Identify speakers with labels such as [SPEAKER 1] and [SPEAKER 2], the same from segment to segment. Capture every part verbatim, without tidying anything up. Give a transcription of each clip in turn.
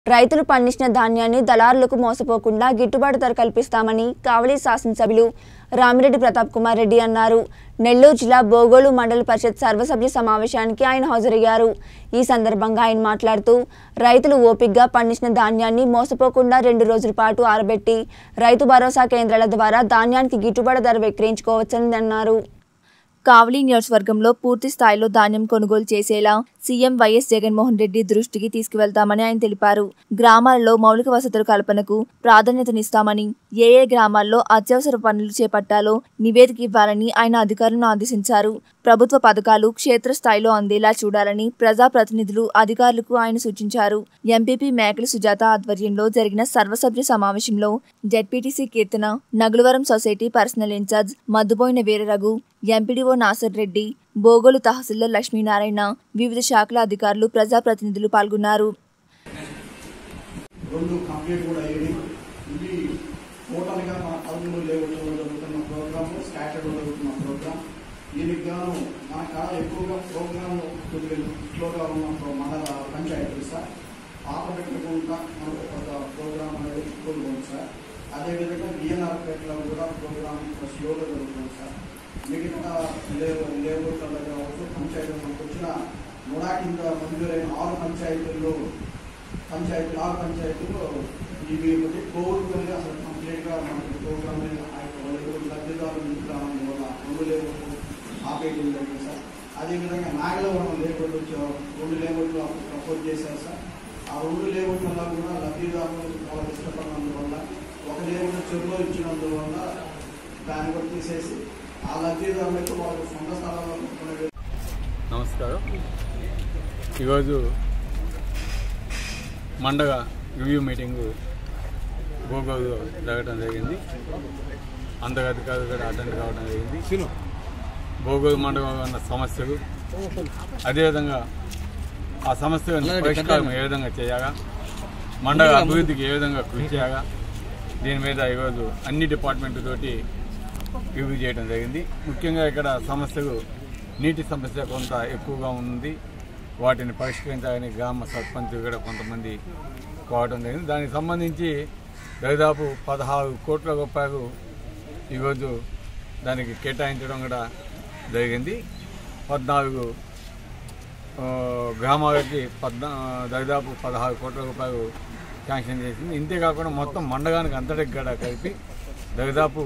[SPEAKER 1] రైతులు పండించిన ధాన్యాన్ని దళారులకు మోసపోకుండా గిట్టుబాటు ధర కల్పిస్తామని కావలి శాసనసభ్యులు రామిరెడ్డి ప్రతాప్ కుమార్ రెడ్డి అన్నారు. నెల్లూరు జిల్లా బోగోలు మండల పరిషత్ సర్వసభ్య సమావేశానికి ఆయన హాజరయ్యారు. ఈ సందర్భంగా ఆయన మాట్లాడుతూ రైతులు ఓపికగా పండించిన ధాన్యాన్ని మోసపోకుండా రెండు రోజుల పాటు ఆరబెట్టి రైతు భరోసా కేంద్రాల ద్వారా ధాన్యానికి గిట్టుబాటు ధర విక్రయించుకోవచ్చని అన్నారు. కావలి నియోజకవర్గంలో పూర్తి స్థాయిలో ధాన్యం కొనుగోలు చేసేలా సీఎం వైఎస్ జగన్మోహన్ రెడ్డి దృష్టికి తీసుకువెళ్తామని ఆయన తెలిపారు. గ్రామాల్లో మౌలిక వసతుల కల్పనకు ప్రాధాన్యతనిస్తామని, ఏ ఏ గ్రామాల్లో అత్యవసర పనులు చేపట్టాలో నివేదిక ఇవ్వాలని ఆయన అధికారులను ఆదేశించారు. ప్రభుత్వ పథకాలు క్షేత్రస్థాయిలో అందేలా చూడాలని ప్రజాప్రతినిధులు అధికారులకు ఆయన సూచించారు. ఎంపీపీ మేకల సుజాత ఆధ్వర్యంలో జరిగిన సర్వసభ్య సమావేశంలో ZPTC Keerthana, Nagulavaram society personal incharge Madduboina Veeraraghu, MPDO Nasar Reddy, Bogolu tahsildar Lakshminarayana, వివిధ శాఖల అధికారులు, ప్రజాప్రతినిధులు పాల్గొన్నారు.
[SPEAKER 2] దీనికి గాను మన కాడ ఎక్కువగా ప్రోగ్రామ్ కొద్దిగా ఉన్న మండల పంచాయతీలు సార్ పాత పెట్టకుండా మనకు ఒక ప్రోగ్రామ్ అనేది ఎక్కువగా ఉంది సార్. అదేవిధంగా బిఎన్ఆర్ పేటలో కూడా ప్రోగ్రామ్ స్లోగా జరుగుతుంది సార్. మిగతా లేబర్ లేబర్ల కావచ్చు పంచాయతీలు మనకు వచ్చిన నూట కింద మంజూరైన ఆరు పంచాయతీల్లో పంచాయతీలు ఆరు పంచాయతీలు ఇవి కోవిడ్గా అసలు కంప్లీట్గా మనకి ప్రోగ్రామ్ లబ్ధిదారులు నింపుతామని వల్ల రెండు లేబర్లు ఆపేయడం జరిగింది సార్. అదేవిధంగా నాగలవరం లేబర్లు రెండు లేబర్లు ప్రపోజ్ చేశారు సార్. ఆ రెండు లేబర్ల వల్ల కూడా లబ్ధిదారులు వాళ్ళకి ఇష్టపడినందువల్ల ఒక లేబర్ చెరువులో ఇచ్చినందువల్ల దాన్ని కూడా తీసేసి ఆ లబ్ధిదారులకు వాళ్ళకి సొంత స్థలాల్లో.
[SPEAKER 3] నమస్కారం. ఈరోజు మండగ రివ్యూ మీటింగు బోగోలు జరగడం జరిగింది. అందరు అధికారులు కూడా అటెండ్ కావడం జరిగింది. బోగోలు మండలంలో ఉన్న సమస్యలు, అదేవిధంగా ఆ సమస్యలను పరిష్కారం ఏ విధంగా చేయాలా, మండల అభివృద్ధికి ఏ విధంగా కృషి చేయాలా, దీని మీద ఈరోజు అన్ని డిపార్ట్మెంట్ తోటి రివ్యూ చేయడం జరిగింది. ముఖ్యంగా ఇక్కడ సమస్యలు నీటి సమస్య కొంత ఎక్కువగా ఉంది. వాటిని పరిష్కరించాలని గ్రామ సర్పంచ్ కూడా కొంతమంది కోవడం జరిగింది. దానికి సంబంధించి దాదాపు పదహారు కోట్ల రూపాయలు ఈరోజు దానికి కేటాయించడం కూడా జరిగింది. పద్నాలుగు గ్రామాలకి పద్నా దాదాపు పదహారు కోట్ల రూపాయలు శాంక్షన్ చేసింది. ఇంతేకాకుండా మొత్తం మండలానికి అంతటికి కూడా కలిపి దాదాపు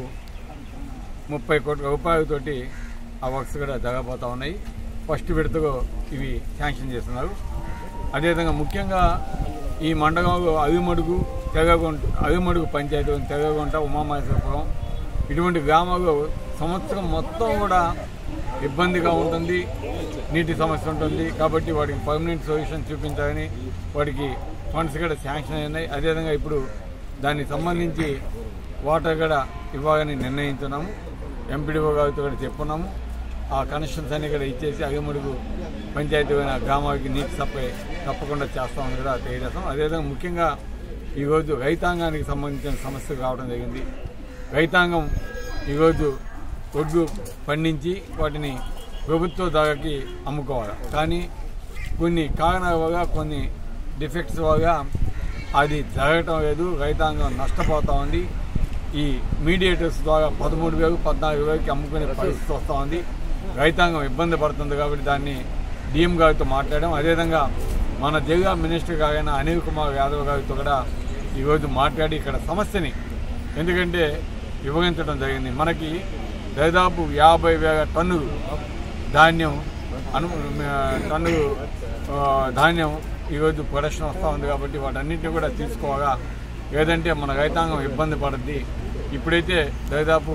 [SPEAKER 3] ముప్పై కోట్ల రూపాయలతోటి ఆ వర్క్స్ కూడా జరగబోతూ ఉన్నాయి. ఫస్ట్ విడతలో ఇవి శాంక్షన్ చేస్తున్నారు. అదేవిధంగా ముఖ్యంగా ఈ మండలంలో అవిమడుగు, తెగగుంట, అవిమడుగు పంచాయతీ, తెగగుంట, ఉమామహేశ్వరపురం ఇటువంటి గ్రామాల్లో సంవత్సరం మొత్తం కూడా ఇబ్బందిగా ఉంటుంది, నీటి సమస్య ఉంటుంది. కాబట్టి వాటికి పర్మనెంట్ సొల్యూషన్ చూపించాలని వాటికి ఫండ్స్ కూడా శాంక్షన్ అయినాయి. అదేవిధంగా ఇప్పుడు దానికి సంబంధించి వాటర్ కూడా ఇవ్వాలని నిర్ణయించున్నాము. ఎంపీడీఓ గారితో కూడా చెప్పున్నాము. ఆ కనెక్షన్స్ అన్ని కూడా ఇచ్చేసి అగిమడుగు పంచాయతీ గ్రామాలకి నీటి సప్లై తప్పకుండా చేస్తామని కూడా తెలియజేస్తాం. అదేవిధంగా ముఖ్యంగా ఈరోజు రైతాంగానికి సంబంధించిన సమస్యలు రావడం జరిగింది. రైతాంగం ఈరోజు ఒడ్లు పండించి వాటిని ప్రభుత్వ ధరకి అమ్ముకోవాలి. కానీ కొన్ని కారణాల వల్ల, కొన్ని డిఫెక్ట్స్ వల్ల అది జరగటం లేదు. రైతాంగం నష్టపోతూ ఉంది. ఈ మీడియేటర్స్ ద్వారా పదమూడు వేలు పద్నాలుగు వేలకి అమ్ముకునే పరిస్థితి వస్తూ ఉంది. రైతాంగం ఇబ్బంది పడుతుంది. కాబట్టి దాన్ని డిఎం గారితో మాట్లాడాం. అదేవిధంగా మన జిల్లా మినిస్టర్ గారైన అనిల్ కుమార్ యాదవ్ గారితో కూడా ఈరోజు మాట్లాడి ఇక్కడ సమస్యని ఎందుకంటే వివరించడం జరిగింది. మనకి దాదాపు యాభై వేల టన్నులు ధాన్యం అను టన్నులు ధాన్యం ఈరోజు ప్రొడక్షన్ వస్తూ ఉంది. కాబట్టి వాటన్నింటినీ కూడా తీసుకోవాలా, లేదంటే మన రైతాంగం ఇబ్బంది పడుద్ది. ఇప్పుడైతే దాదాపు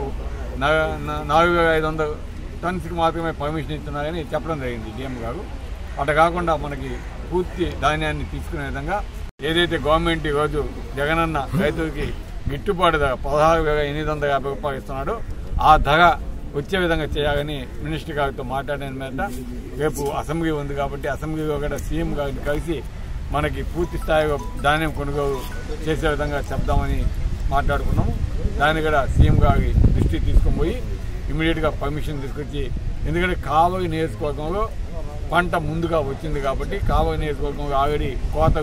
[SPEAKER 3] నాలుగు వేల ఐదు వందల టన్స్కి మాత్రమే పర్మిషన్ ఇస్తున్నారని చెప్పడం జరిగింది డిఎం గారు. అటు కాకుండా మనకి పూర్తి ధాన్యాన్ని తీసుకునే విధంగా ఏదైతే గవర్నమెంట్ ఈరోజు జగనన్న రైతులకి గిట్టుబాటు ధర పదహారు వేల ఎనిమిది వందల యాభై రూపాయలు ఇస్తున్నాడు, ఆ ధర వచ్చే విధంగా చేయాలని మినిస్టర్ గారితో మాట్లాడిన మీద రేపు అసెంబ్లీ ఉంది. కాబట్టి అసెంబ్లీలో కూడా సీఎం గారిని కలిసి మనకి పూర్తి స్థాయిలో ధాన్యం కొనుగోలు చేసే విధంగా చెప్దామని మాట్లాడుకున్నాము. దాన్ని కూడా సీఎం గారి దృష్టికి తీసుకొని పోయి ఇమీడియట్గా పర్మిషన్ తీసుకొచ్చి, ఎందుకంటే కావలి నియోజకవర్గంలో పంట ముందుగా వచ్చింది కాబట్టి కావలి నియోజకవర్గంలో ఆల్రెడీ కోతలు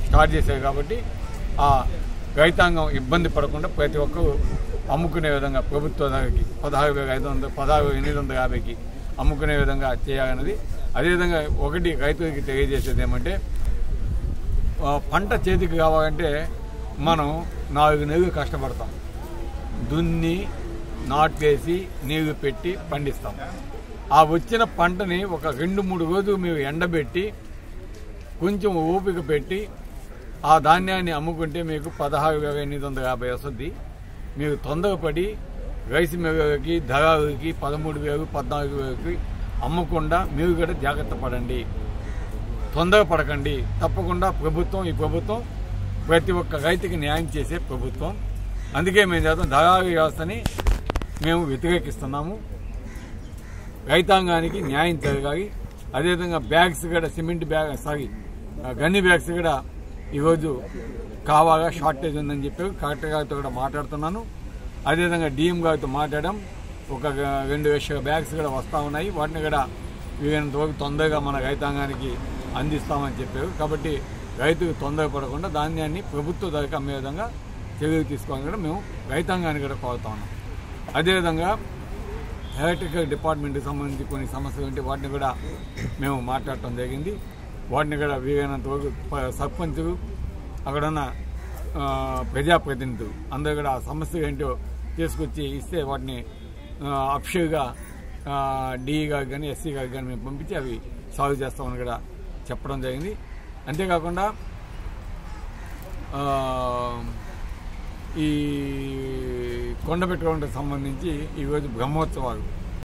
[SPEAKER 3] స్టార్ట్ చేశారు కాబట్టి ఆ రైతాంగం ఇబ్బంది పడకుండా ప్రతి ఒక్కరూ అమ్ముకునే విధంగా ప్రభుత్వ ధరకి పదహారు వేల ఐదు వందల పదహారు ఎనిమిది వందల యాభైకి అమ్ముకునే విధంగా చేయాలన్నది. అదేవిధంగా ఒకటి రైతులకి తెలియజేసేది ఏమంటే పంట చేతికి కావాలంటే మనం నాలుగు నెలలు కష్టపడతాం, దున్ని నాటేసి నీరు పెట్టి పండిస్తాం. ఆ వచ్చిన పంటని ఒక రెండు మూడు రోజులు మీరు ఎండబెట్టి కొంచెం ఓపిక పెట్టి ఆ ధాన్యాన్ని అమ్ముకుంటే మీకు పదహారు వేల ఎనిమిది వందల యాభై వస్తుంది. మీరు తొందరపడి రైస్ మిల్లర్లకి దళారులకి పదమూడు వేలు పద్నాలుగు వేలకి అమ్మకుండా మీరు కూడా జాగ్రత్త పడండి, తొందరపడకండి. తప్పకుండా ప్రభుత్వం ఈ ప్రభుత్వం ప్రతి ఒక్క రైతుకి న్యాయం చేసే ప్రభుత్వం. అందుకే మేము చేద్దాం దళారు వ్యవస్థని మేము వ్యతిరేకిస్తున్నాము. రైతాంగానికి న్యాయం జరగాలి. అదేవిధంగా బ్యాగ్స్ కూడా cement bag sorry gunny bags కూడా ఈరోజు కావాలా షార్టేజ్ ఉందని చెప్పి కలెక్టర్ గారితో కూడా మాట్లాడుతున్నాను. అదేవిధంగా డిఎం గారితో మాట్లాడడం ఒక రెండు లక్షల బ్యాగ్స్ కూడా వస్తూ ఉన్నాయి. వాటిని కూడా వీలైనంతవరకు తొందరగా మన రైతాంగానికి అందిస్తామని చెప్పారు. కాబట్టి రైతుకు తొందరపడకుండా ధాన్యాన్ని ప్రభుత్వ ధరకు అమ్మే విధంగా చర్యలు తీసుకోవాలని కూడా మేము రైతాంగాన్ని కూడా కోరుతా ఉన్నాం. అదేవిధంగా ఎలక్ట్రికల్ డిపార్ట్మెంట్కి సంబంధించి కొన్ని సమస్యలు ఉంటే వాటిని కూడా మేము మాట్లాడటం జరిగింది. వాటిని కూడా వీలైనంత వరకు సర్పంచులు అక్కడున్న ప్రజాప్రతినిధులు అందరూ కూడా ఆ సమస్యలు ఏంటో తీసుకొచ్చి ఇస్తే వాటిని అఫిషియల్గా డిఈ గారికి కానీ ఎస్సీ గారికి కానీ మేము పంపించి అవి సాల్వ్ చేస్తామని కూడా చెప్పడం జరిగింది. అంతేకాకుండా ఈ కొండపెట్టుకోవడానికి సంబంధించి ఈరోజు బ్రహ్మోత్సవాలు